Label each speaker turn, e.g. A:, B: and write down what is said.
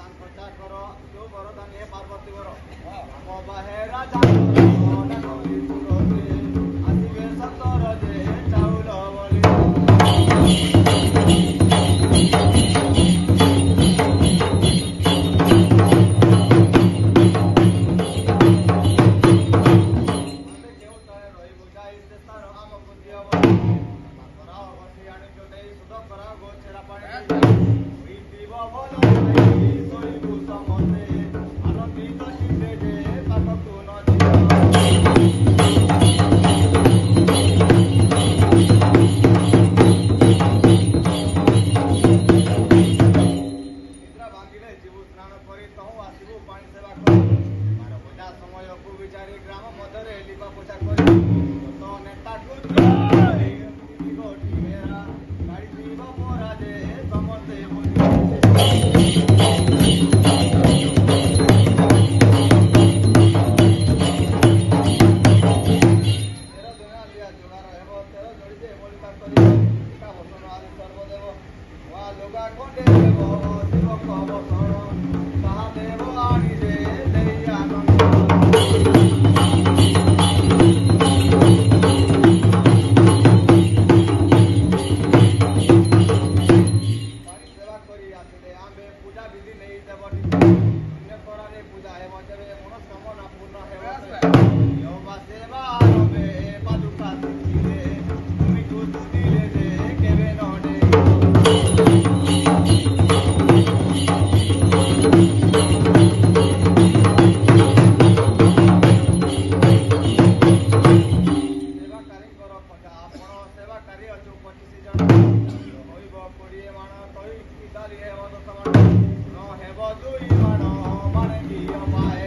A: खर्चा कर जो बरदान हे पार्वती बर राम बाहेरा आसवे सतर जे चाउल ग्राम मध्य लिपा पोछा कर नेता गाड़ी पीब मोरा जे समस्ते पूजा विधि नहीं पूजा है मनोकामना पूर्ण है सेवा आरंभे पादुका भूमि को दिले जे केवे नडे सेवाकारी कर आपण सेवाकारी अच्छु 25 जन होइब 20 माण कई इताली है 10 माण न हेब 2 माण माने की पाए